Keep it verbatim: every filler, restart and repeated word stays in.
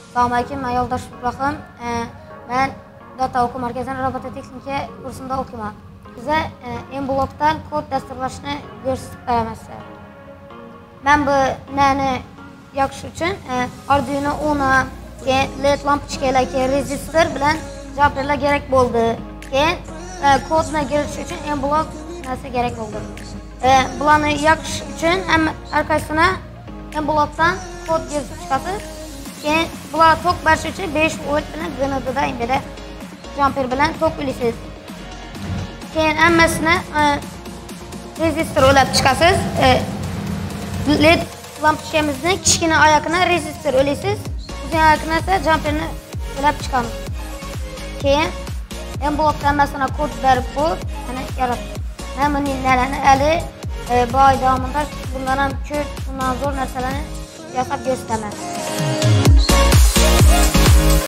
Assalomu alaykum, men Yo'ldosh Ibrohim. Men Data o'quv markazida robototexnika kursida o'qiyman. Biza M-blokdan kod dasturlashni ko'rsatib beramiz. Men bu nani yoqish uchun Arduino Uno, keyin L E D lampochkalar, keyin rezistor bilan jumperlar kerak bo'ldi. Keyin kodni kirish uchun M-blok narsa kerak bo'ldi. Bularni yoqish uchun ham orqasini M-blokdan kod yozib chiqasiz. Keyin bular tok berish uchun besh volt bilan G N D da imbeda jumper bilan tok ulasiz. Keyin hammasini rezistor ulab chiqasiz. L E D lampochkamizning kichkina oyog'ini rezistor ulasiz. Uzun oyog'ini esa jumperni ulab chiqamiz. Keyin M-blokdan hammasini kod berib qo'yib, mana yaratdik. Mana buning nalarni hali boy davomida bundan ham ko'p, bundan zo'r narsalarni yasab ko'rsataman.